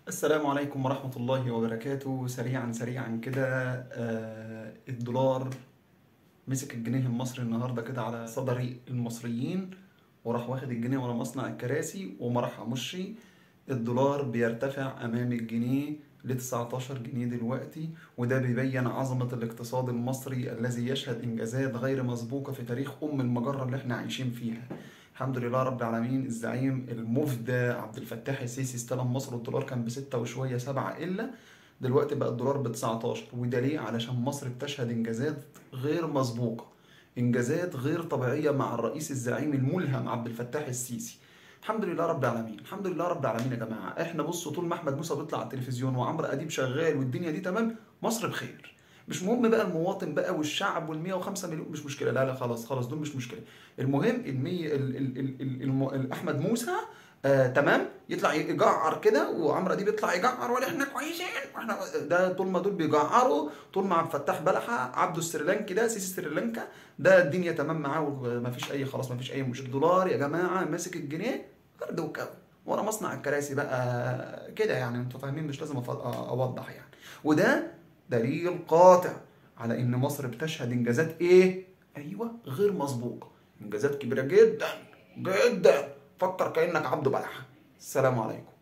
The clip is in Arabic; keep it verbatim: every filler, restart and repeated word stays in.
السلام عليكم ورحمة الله وبركاته. سريعا سريعا كده، آه، الدولار مسك الجنيه المصري النهاردة كده على صدر المصريين، وراح واخد الجنيه ورا مصنع الكراسي وما رحموش. الدولار بيرتفع أمام الجنيه ل تسعتاشر جنيه دلوقتي، وده بيبين عظمة الاقتصاد المصري الذي يشهد إنجازات غير مسبوقة في تاريخ أم المجرة اللي احنا عايشين فيها. الحمد لله رب العالمين. الزعيم المفدى عبد الفتاح السيسي استلم مصر والدولار كان بستة وشوية سبعة إلا، دلوقتي بقى الدولار ب تسعتاشر. وده ليه؟ علشان مصر بتشهد إنجازات غير مسبوقة، إنجازات غير طبيعية مع الرئيس الزعيم الملهم عبد الفتاح السيسي. الحمد لله رب العالمين، الحمد لله رب العالمين. يا جماعة احنا بصوا، طول ما احمد موسى بيطلع على التلفزيون وعمرو اديب شغال والدنيا دي تمام، مصر بخير. مش مهم بقى المواطن بقى والشعب وال مية وخمسة مليون، مش مشكله. لا لا، خلاص خلاص، دول مش مشكله. المهم ال مية ال ال ال ال الم- ال- احمد موسى آه تمام يطلع يجعر كده، وعمرو اديب يطلع يجعر ولا احنا كويسين واحنا ده. طول ما دول بيجعروا، طول ما عبد الفتاح بلحه عبده السريلانكي ده سيسي سريلانكا، ده الدنيا تمام معاه ومفيش اي، خلاص مفيش اي مشكله. الدولار يا جماعه ماسك الجنيه فرد وكوي ورا مصنع الكراسي بقى كده، يعني انتوا فاهمين، مش لازم أف- اوضح يعني. وده دليل قاطع على ان مصر بتشهد انجازات ايه؟ ايوه، غير مسبوقه. انجازات كبيره جدا جدا. فكر كانك عبد بلح. السلام عليكم.